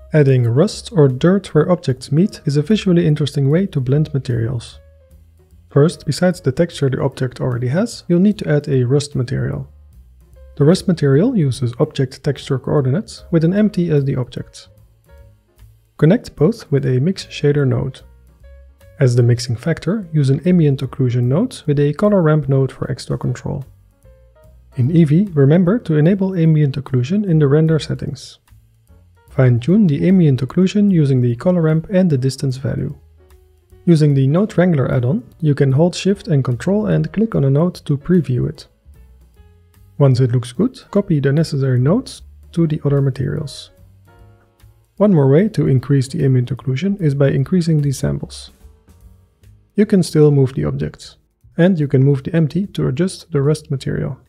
Adding rust or dirt where objects meet is a visually interesting way to blend materials. First, besides the texture the object already has, you'll need to add a rust material. The rust material uses object texture coordinates with an empty as the object. Connect both with a mix shader node. As the mixing factor, use an Ambient Occlusion Node with a ColorRamp node for extra control. In Eevee, remember to enable Ambient Occlusion in the render settings. Fine-tune the Ambient Occlusion using the ColorRamp and the distance value. Using the Node Wrangler add-on, you can hold Shift and Ctrl and click on a node to preview it. Once it looks good, copy the necessary nodes to the other materials. One more way to increase the ambient occlusion is by increasing the samples. You can still move the objects, and you can move the empty to adjust the rust material.